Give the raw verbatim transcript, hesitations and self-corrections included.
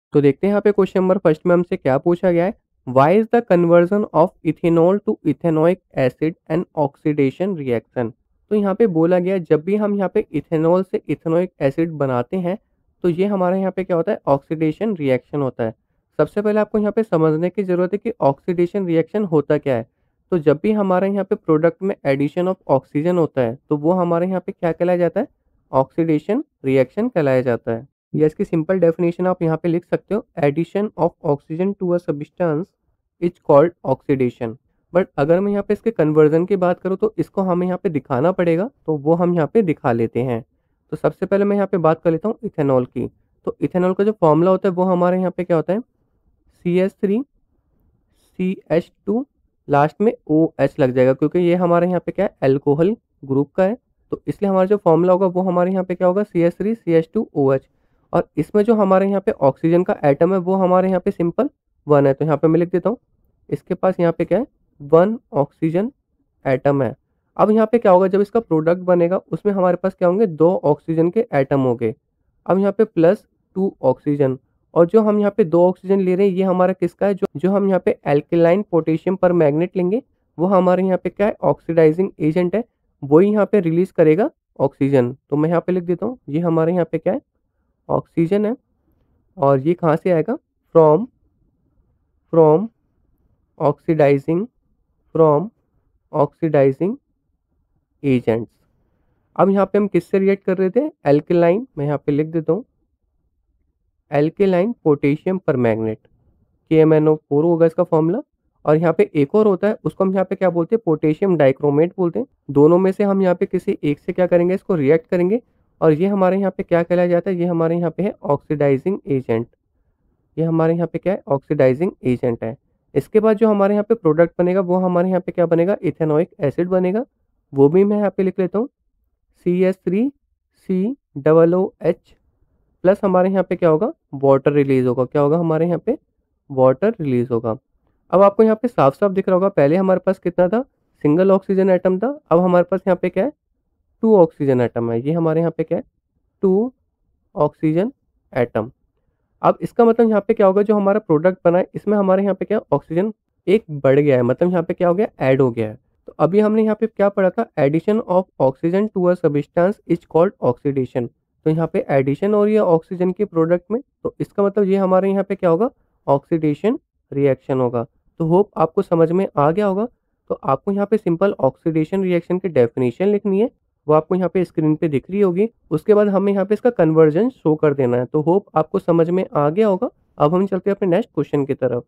तो देखते हैं यहाँ पे क्वेश्चन नंबर फर्स्ट में हमसे क्या पूछा गया है। Why is the conversion of ethanol to ethanoic acid and oxidation reaction. तो यहाँ पे बोला गया है, जब भी हम यहाँ पे इथेनॉल से इथेनोइक एसिड बनाते हैं तो ये हमारे यहाँ पे क्या होता है, ऑक्सीडेशन रिएक्शन होता है। सबसे पहले आपको यहाँ पे समझने की ज़रूरत है कि ऑक्सीडेशन रिएक्शन होता क्या है। तो जब भी हमारे यहाँ पे प्रोडक्ट में एडिशन ऑफ ऑक्सीजन होता है तो वो हमारे यहाँ पे क्या कहलाया जाता है, ऑक्सीडेशन रिएक्शन कहलाया जाता है। या इसकी सिंपल डेफिनेशन आप यहाँ पे लिख सकते हो, addition of oxygen to a substance is called oxidation. But अगर मैं यहाँ पे इसके कन्वर्जन की बात करूँ तो इसको हमें यहाँ पे दिखाना पड़ेगा, तो वो हम यहाँ पे दिखा लेते हैं। तो सबसे पहले मैं यहाँ पे बात कर लेता हूँ इथेनॉल की। तो इथेनॉल का जो फॉर्मूला होता है वो हमारे यहाँ पे क्या होता है, C H three C H two, last में ओ एच लग जाएगा क्योंकि ये हमारे यहाँ पे क्या है, एल्कोहल ग्रुप का है। तो इसलिए हमारा जो फॉर्मूला होगा वो हमारे यहाँ पे क्या होगा, C H three C H two O H. और इसमें जो हमारे यहाँ पे ऑक्सीजन का एटम है वो हमारे यहाँ पे सिंपल वन है। तो यहाँ पे मैं लिख देता हूँ, इसके पास यहाँ पे क्या है, वन ऑक्सीजन एटम है। अब यहाँ पे क्या होगा, जब इसका प्रोडक्ट बनेगा उसमें हमारे पास क्या होंगे, दो ऑक्सीजन के एटम होंगे। अब यहाँ पे प्लस टू ऑक्सीजन, और जो हम यहाँ पे दो ऑक्सीजन ले रहे हैं ये हमारा किसका है, जो जो हम यहाँ पे एल्केलाइन पोटेशियम पर मैग्नेट लेंगे वो हमारे यहाँ पे क्या है, ऑक्सीडाइजिंग एजेंट है। वही यहाँ पे रिलीज करेगा ऑक्सीजन। तो मैं यहाँ पे लिख देता हूँ, ये हमारे यहाँ पे क्या है, ऑक्सीजन है। और ये कहाँ से आएगा, from from oxidizing from oxidizing agents. अब यहाँ पे हम किससे रिएक्ट कर रहे थे, एल्केलाइन, मैं यहाँ पे लिख देता हूँ, alkaline potassium permanganate, K M N O four होगा इसका फॉर्मूला। और यहाँ पे एक और होता है, उसको हम यहाँ पे क्या बोलते हैं, पोटेशियम डाइक्रोमेट बोलते हैं। दोनों में से हम यहाँ पे किसी एक से क्या करेंगे, इसको रिएक्ट करेंगे और ये हमारे यहाँ पे क्या कहलाया जाता है, ये हमारे यहाँ पे है ऑक्सीडाइजिंग एजेंट। ये हमारे यहाँ पे क्या है, ऑक्सीडाइजिंग एजेंट है। इसके बाद जो हमारे यहाँ पे प्रोडक्ट बनेगा वो हमारे यहाँ पे क्या बनेगा, इथेनोइक एसिड बनेगा। वो भी मैं यहाँ पे लिख लेता हूँ, C H three C double O H, plus हमारे यहाँ पे क्या होगा, वाटर रिलीज होगा। क्या होगा हमारे यहाँ पे, वाटर रिलीज होगा। अब आपको यहाँ पे साफ साफ दिख रहा होगा, पहले हमारे पास कितना था, सिंगल ऑक्सीजन एटम था। अब हमारे पास यहाँ पे क्या है, टू ऑक्सीजन एटम है। ये हमारे यहाँ पे क्या है, टू ऑक्सीजन एटम। अब इसका मतलब यहाँ पे क्या होगा, जो हमारा प्रोडक्ट बना है इसमें हमारे यहाँ पे क्या ऑक्सीजन एक बढ़ गया है, मतलब यहाँ पे क्या हो गया, ऐड हो गया है। तो अभी हमने यहाँ पे क्या पढ़ा था, addition of oxygen to a substance is called oxidation. तो यहाँ पे एडिशन हो रही है ऑक्सीजन के प्रोडक्ट में, तो इसका मतलब ये हमारे यहाँ पे क्या होगा, ऑक्सीडेशन रिएक्शन होगा। तो होप आपको समझ में आ गया होगा। तो आपको यहाँ पे सिंपल ऑक्सीडेशन रिएक्शन की डेफिनेशन लिखनी है, वो आपको यहाँ पे स्क्रीन पे दिख रही होगी। उसके बाद हमें यहाँ पे इसका कन्वर्जन शो कर देना है। तो होप आपको समझ में आ गया होगा। अब हम चलते हैं अपने नेक्स्ट क्वेश्चन की तरफ।